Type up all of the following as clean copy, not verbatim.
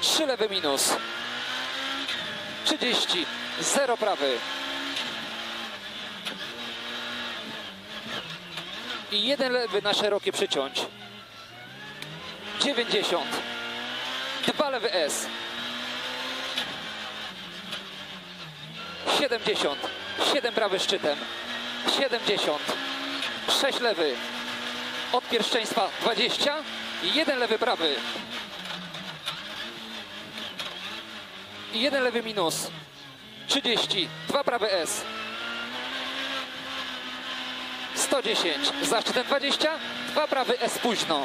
3 lewy minus. 30, 0 prawy. I 1 lewy na szerokie przyciąć. 90. 2 lewy S. 70. 7 prawy szczytem. 70. 6 lewy. Od pierwszeństwa 20. I 1 lewy prawy. I 1 lewy minus. 30. 2 prawy S. 110. Za szczytem 20. 2 prawy S późno.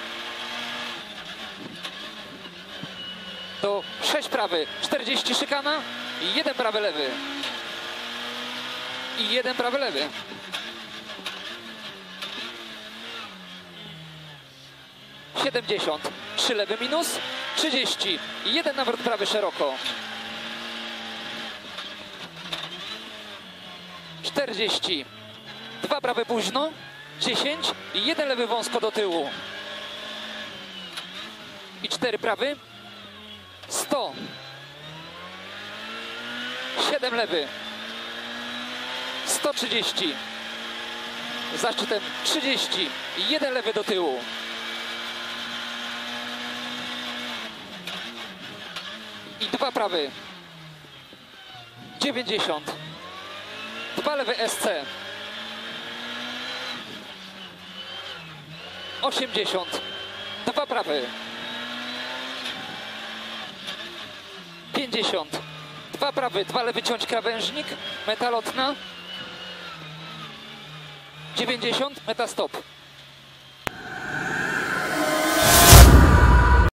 To 6 prawy. 40 szykana. I 1 prawy lewy. I 1 prawy lewy. (70) 3 lewy minus. 30. I 1 nawrót prawy szeroko. 40. 2 prawy późno. 10. I 1 lewy wąsko do tyłu. I 4 prawy. 100. 7 lewy. 130. Za szczytem 30. I 1 lewy do tyłu. I 2 prawy. 90. 2 lewy SC. 80. 2 prawy. 50. 2 prawy, 2 lewy ciąć krawężnik. Meta lotna. 90. Meta stop.